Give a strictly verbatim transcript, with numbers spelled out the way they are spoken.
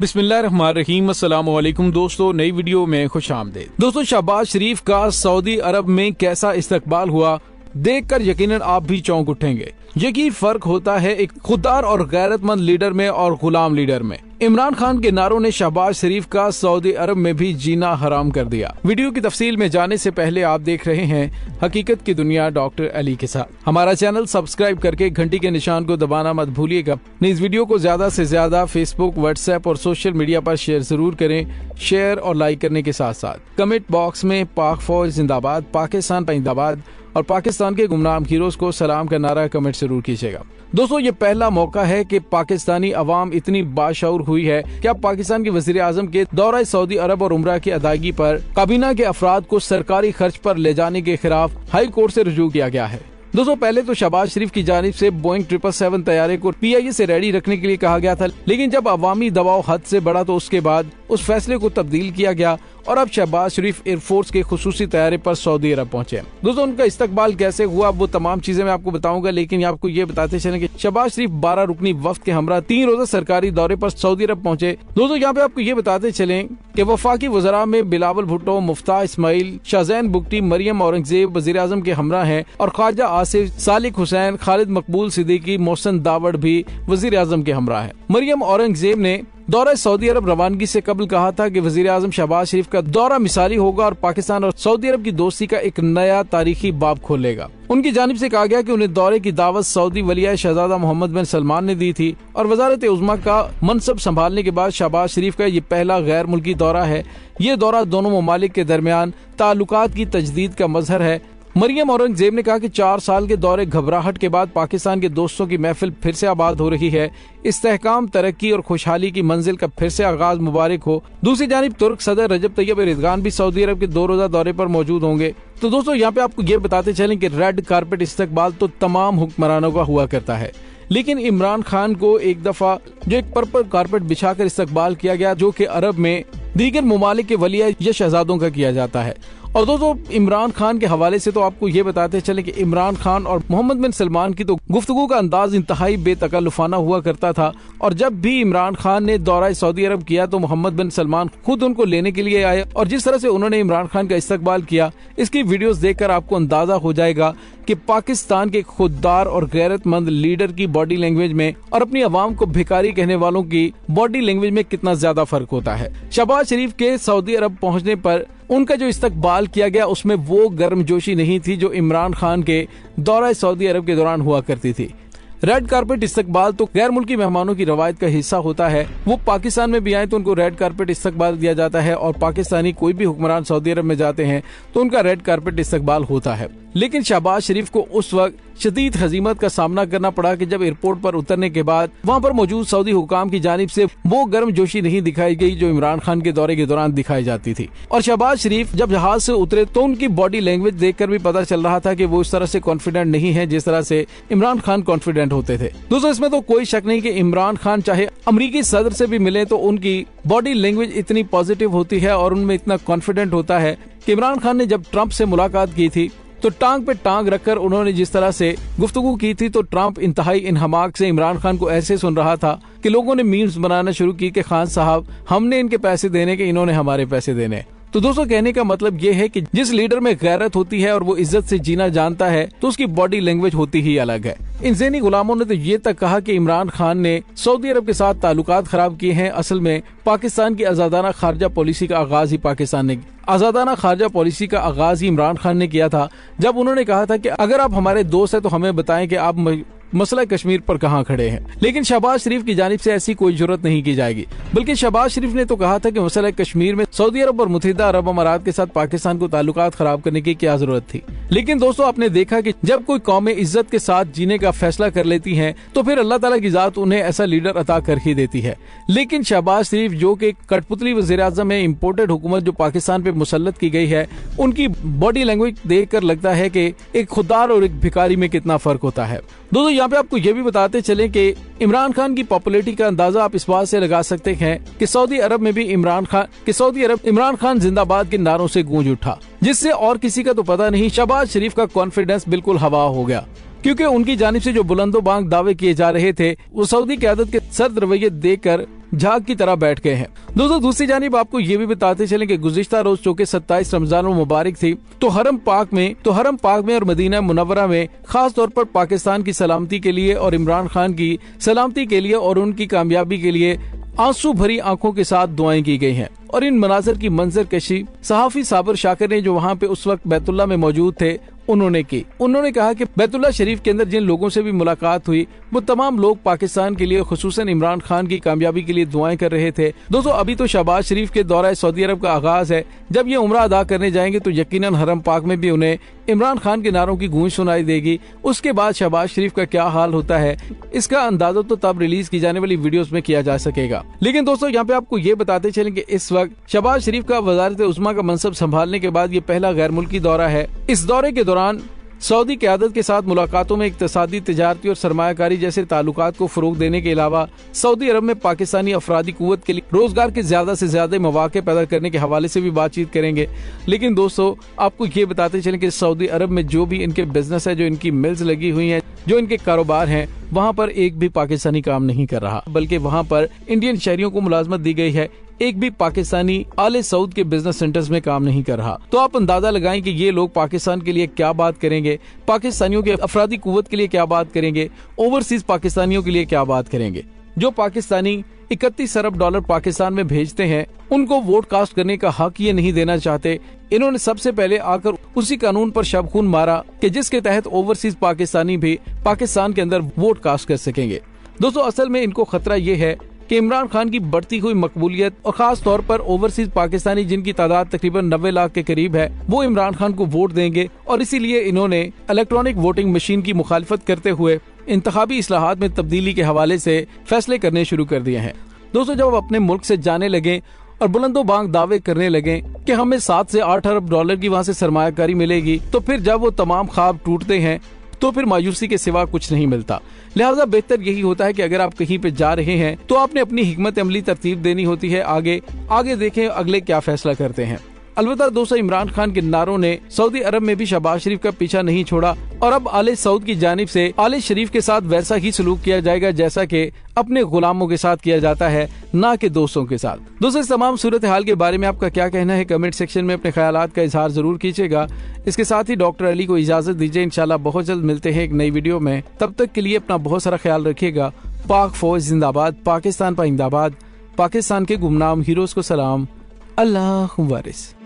बिस्मिल्लाहिर्रहमानिर्रहीम, अस्सलाम वालेकुम दोस्तों, नई वीडियो में खुश आमदीद। दोस्तों, शहबाज शरीफ का सऊदी अरब में कैसा इस्तकबाल हुआ देखकर यकीनन आप भी चौंक उठेंगे। यही फर्क होता है एक खुददार और गैरतमंद लीडर में और गुलाम लीडर में। इमरान खान के नारों ने शहबाज शरीफ का सऊदी अरब में भी जीना हराम कर दिया। वीडियो की तफसील में जाने से पहले आप देख रहे हैं हकीकत की दुनिया डॉक्टर अली के साथ। हमारा चैनल सब्सक्राइब करके घंटी के निशान को दबाना मत भूलिएगा। इस वीडियो को ज्यादा से ज्यादा फेसबुक, व्हाट्सएप और सोशल मीडिया पर शेयर जरूर करें। शेयर और लाइक करने के साथ साथ कमेंट बॉक्स में पाक फौज जिंदाबाद, पाकिस्तान जिंदाबाद और पाकिस्तान के गुमनाम हीरोज को सलाम का नारा कमेंट जरूर कीजिएगा। दोस्तों, ये पहला मौका है कि पाकिस्तानी अवाम इतनी बाशऊर हुई है कि अब पाकिस्तान के वजीर आजम के दौरा सऊदी अरब और उमरा की अदायगी पर काबीना के अफराद को सरकारी खर्च पर ले जाने के खिलाफ हाई कोर्ट से रुजू किया गया है। दोस्तों, पहले तो शहबाज शरीफ की जानिब से बोइंग ट्रिपल सेवन तैयारे को पी आई ए से रेडी रखने के लिए कहा गया था, लेकिन जब अवामी दबाव हद से बढ़ा तो उसके बाद उस फैसले को तब्दील किया गया और अब शहबाज शरीफ एयरफोर्स के खुसूसी तैयारे पर सऊदी अरब पहुंचे। दोस्तों, उनका इस्तकबाल कैसे हुआ वो तमाम चीजें मैं आपको बताऊंगा, लेकिन आपको ये बताते चलें कि शहबाज शरीफ बारह रुकनी वफ्द के हमरा तीन रोजा सरकारी दौरे पर सऊदी अरब पहुंचे। दोस्तों, यहाँ पे आपको ये बताते चलें कि वफाकी वज़रा में बिलावल भुट्टो, मुफ्ताह इस्माइल, शाहजैन बुगटी, मरियम औरंगजेब वजीर आजम के हमरा हैं और ख्वाजा आसिफ, सालिक हुसैन, खालिद मकबूल सिद्दीकी, मोहसन दावड़ भी वजीर आजम के हमरा है। मरियम औरंगजेब ने दौरा सऊदी अरब रवानगी से कबल कहा था कि वजीर आजम शहबाज शरीफ का दौरा मिसाली होगा और पाकिस्तान और सऊदी अरब की दोस्ती का एक नया तारीखी बाब खोलेगा। उनकी जानिब से कहा गया कि उन्हें दौरे की दावत सऊदी वलिया शहजादा मोहम्मद बिन सलमान ने दी थी और वजारत उज़्मा का मनसब संभालने के बाद शहबाज शरीफ का ये पहला गैर मुल्की दौरा है। ये दौरा दोनों ममालिक के दरमियान ताल्लुकात की तजदीद का मजहर है। मरियम औरंगजेब ने कहा कि चार साल के दौरे घबराहट के बाद पाकिस्तान के दोस्तों की महफिल फिर से आबाद हो रही है। इस्तेहकाम, तरक्की और खुशहाली की मंजिल का फिर से आगाज मुबारक हो। दूसरी जानिब तुर्क सदर रजब तैयब एर्दोगान भी सऊदी अरब के दो रोजा दौरे पर मौजूद होंगे। तो दोस्तों, यहाँ पे आपको ये बताते चलें कि रेड कारपेट इस्तकबाल तो तमाम हुक्मरानों का हुआ करता है, लेकिन इमरान खान को एक दफा जो एक पर्पल कारपेट बिछाकर इस्तकबाल किया गया, जो कि अरब में दीगर ममालिक के वलिया या शहजादों का किया जाता है। और दोस्तों, इमरान खान के हवाले से तो आपको ये बताते चले कि इमरान खान और मोहम्मद बिन सलमान की तो गुफ्तगू का अंदाज इंतहाई बेतकल्लुफाना हुआ करता था और जब भी इमरान खान ने दौरा सऊदी अरब किया तो मोहम्मद बिन सलमान खुद उनको लेने के लिए आए और जिस तरह से उन्होंने इमरान खान का इस्तकबाल किया, इसकी वीडियोस देखकर आपको अंदाजा हो जाएगा कि पाकिस्तान के खुददार और गैरतमंद लीडर की बॉडी लैंग्वेज में और अपनी आवाम को भिखारी कहने वालों की बॉडी लैंग्वेज में कितना ज्यादा फर्क होता है। शहबाज शरीफ के सऊदी अरब पहुंचने पर उनका जो इस्तकबाल किया गया उसमें वो गर्मजोशी नहीं थी जो इमरान खान के दौरा सऊदी अरब के दौरान हुआ करती थी। रेड कारपेट इस्तकबाल तो गैर मुल्की मेहमानों की रवायत का हिस्सा होता है। वो पाकिस्तान में भी आए तो उनको रेड कारपेट इस्तकबाल दिया जाता है और पाकिस्तानी कोई भी हुक्मरान सऊदी अरब में जाते हैं तो उनका रेड कारपेट इस्तकबाल होता है। लेकिन शहबाज शरीफ को उस वक्त शदीद हजीमत का सामना करना पड़ा कि जब एयरपोर्ट पर उतरने के बाद वहाँ पर मौजूद सऊदी हुकाम की जानिब से वो गर्मजोशी नहीं दिखाई गई जो इमरान खान के दौरे के दौरान दिखाई जाती थी। और शहबाज शरीफ जब जहाज से उतरे तो उनकी बॉडी लैंग्वेज देखकर भी पता चल रहा था कि वो इस तरह से कॉन्फिडेंट नहीं है जिस तरह से इमरान खान कॉन्फिडेंट होते थे। दोस्तों, इसमें तो कोई शक नहीं कि इमरान खान चाहे अमरीकी सदर से भी मिले तो उनकी बॉडी लैंग्वेज इतनी पॉजिटिव होती है और उनमें इतना कॉन्फिडेंट होता है कि इमरान खान ने जब ट्रंप से मुलाकात की थी तो टांग पे टांग रखकर उन्होंने जिस तरह से गुफ्तगू की थी तो ट्रंप इंतहाई इनहमाक से इमरान खान को ऐसे सुन रहा था कि लोगों ने मीम्स बनाना शुरू की कि खान साहब हमने इनके पैसे देने के, इन्होंने हमारे पैसे देने। तो दोस्तों, कहने का मतलब ये है कि जिस लीडर में गैरत होती है और वो इज्जत से जीना जानता है तो उसकी बॉडी लैंग्वेज होती ही अलग है। इन ज़हनी गुलामों ने तो ये तक कहा कि इमरान खान ने सऊदी अरब के साथ ताल्लुकात खराब किए हैं। असल में पाकिस्तान की आजादाना खारजा पॉलिसी का आगाज ही पाकिस्तान ने आजादाना खारजा पॉलिसी का आगाज ही इमरान खान ने किया था जब उन्होंने कहा था कि अगर आप हमारे दोस्त हैं तो हमें बताएं कि आप मसला कश्मीर पर कहां खड़े हैं। लेकिन शहबाज शरीफ की जानिब से ऐसी कोई जरूरत नहीं की जाएगी, बल्कि शहबाज शरीफ ने तो कहा था कि मसला कश्मीर में सऊदी अरब और मुत्तहिदा अरब अमारात के साथ पाकिस्तान को ताल्लुकात खराब करने की क्या जरूरत थी। लेकिन दोस्तों, आपने देखा कि जब कोई कौमें इज्जत के साथ जीने का फैसला कर लेती हैं तो फिर अल्लाह ताला की जात उन्हें ऐसा लीडर अता कर ही देती है। लेकिन शहबाज शरीफ जो कि कठपुतली वज़ीर आज़म है, इम्पोर्टेड हुकूमत जो पाकिस्तान पे मुसल्लत की गई है, उनकी बॉडी लैंग्वेज देख कर लगता है कि एक खुददार और एक भिखारी में कितना फर्क होता है। दोस्तों, यहाँ पे आपको ये भी बताते चले कि इमरान खान की पॉपुलैरिटी का अंदाजा आप इस बात से लगा सकते हैं कि सऊदी अरब में भी इमरान खान कि सऊदी अरब इमरान खान जिंदाबाद के नारों से गूंज उठा, जिससे और किसी का तो पता नहीं शहबाज शरीफ का कॉन्फिडेंस बिल्कुल हवा हो गया, क्योंकि उनकी जानिब से जो बुलंदो बांग दावे किए जा रहे थे वो सऊदी क़यादत के सर्द रवैये देखकर झाग की तरह बैठ गए हैं। दोस्तों दूसरी जानिब आपको ये भी बताते चलें कि गुज़िश्ता रोज चौके सत्ताईस रमजान मुबारक थी, तो हरम पाक में तो हरम पाक में और मदीना मुनव्वरा में खास तौर पर पाकिस्तान की सलामती के लिए और इमरान खान की सलामती के लिए और उनकी कामयाबी के लिए आंसू भरी आंखों के साथ दुआएं की गई हैं। और इन मनाजर की मंजर कशी सहाफी साबर शाकिर ने, जो वहाँ पे उस वक्त बैतुल्ला में मौजूद थे, उन्होंने की। उन्होंने कहा कि बैतुल्ला शरीफ के अंदर जिन लोगों से भी मुलाकात हुई वो तमाम लोग पाकिस्तान के लिए, खुसूसन इमरान खान की कामयाबी के लिए दुआएं कर रहे थे। दोस्तों अभी तो शहबाज शरीफ के दौरा सऊदी अरब का आगाज है। जब ये उम्रा अदा करने जाएंगे तो यकीनन हरम पाक में भी उन्हें इमरान खान के नारों की गूंज सुनाई देगी। उसके बाद शहबाज शरीफ का क्या हाल होता है इसका अंदाजा तो तब रिलीज की जाने वाली वीडियोस में किया जा सकेगा। लेकिन दोस्तों यहाँ पे आपको ये बताते चलें कि इस वक्त शहबाज शरीफ का वज़ारत उज़्मा का मनसब संभालने के बाद ये पहला गैर मुल्की दौरा है। इस दौरे के दौरान सऊदी क़यादत के साथ मुलाकातों में इक़्तिसादी, तिजारती और सरमायाकारी जैसे ताल्लुकात को फ़रोग़ देने के अलावा सऊदी अरब में पाकिस्तानी अफरादी क़ुव्वत के लिए रोजगार के ज्यादा से ज्यादा मौक़े पैदा करने के हवाले से भी बातचीत करेंगे। लेकिन दोस्तों आपको ये बताते चलें कि सऊदी अरब में जो भी इनके बिजनेस है, जो इनकी मिल्स लगी हुई हैं, जो इनके कारोबार हैं, वहाँ पर एक भी पाकिस्तानी काम नहीं कर रहा, बल्कि वहाँ पर इंडियन शहरियों को मुलाजमत दी गई है। एक भी पाकिस्तानी आले सऊद के बिजनेस सेंटर्स में काम नहीं कर रहा। तो आप अंदाजा लगाएं कि ये लोग पाकिस्तान के लिए क्या बात करेंगे, पाकिस्तानियों के अफरादी कुव्वत के लिए क्या बात करेंगे, ओवरसीज पाकिस्तानियों के लिए क्या बात करेंगे। जो पाकिस्तानी इकतीस अरब डॉलर पाकिस्तान में भेजते हैं उनको वोट कास्ट करने का हक ये नहीं देना चाहते। इन्होंने सबसे पहले आकर उसी कानून पर शबखून मारा कि जिसके तहत ओवरसीज पाकिस्तानी भी पाकिस्तान के अंदर वोट कास्ट कर सकेंगे। दोस्तों असल में इनको खतरा ये है कि इमरान खान की बढ़ती हुई मकबूलियत और खास तौर पर ओवरसीज पाकिस्तानी जिनकी तादाद तकरीबन नब्बे लाख के करीब है, वो इमरान खान को वोट देंगे और इसीलिए इन्होंने इलेक्ट्रॉनिक वोटिंग मशीन की मुखालिफत करते हुए इंतखाबी इस्लाहात में तब्दीली के हवाले से फैसले करने शुरू कर दिए हैं। दोस्तों जब अपने मुल्क से जाने लगे और बुलंदो बांग दावे करने लगे कि हमें सात से आठ अरब डॉलर की वहाँ से सरमायाकारी मिलेगी, तो फिर जब वो तमाम ख्वाब टूटते हैं तो फिर मायूसी के सिवा कुछ नहीं मिलता। लिहाजा बेहतर यही होता है कि अगर आप कहीं पे जा रहे हैं तो आपने अपनी हिकमत अमली तरतीब देनी होती है। आगे आगे देखें अगले क्या फैसला करते हैं। अलबत्ता दोस्तों इमरान खान के नारों ने सऊदी अरब में भी शहबाज शरीफ का पीछा नहीं छोड़ा और अब आले सऊद की जानिब से आले शरीफ के साथ वैसा ही सलूक किया जाएगा जैसा कि अपने गुलामों के साथ किया जाता है, ना कि दोस्तों के साथ। दोस्तों इस तमाम सूरत हाल के बारे में आपका क्या कहना है, कमेंट सेक्शन में अपने ख्यालात का इजहार जरूर कीजिएगा। इसके साथ ही डॉक्टर अली को इजाजत दीजिए। इंशाल्लाह बहुत जल्द मिलते हैं एक नई वीडियो में। तब तक के लिए अपना बहुत सारा ख्याल रखिएगा। पाक फौज जिंदाबाद, पाकिस्तान पाइंदाबाद, पाकिस्तान के गुमनाम हीरोज को सलाम, अल्लाह वारिस।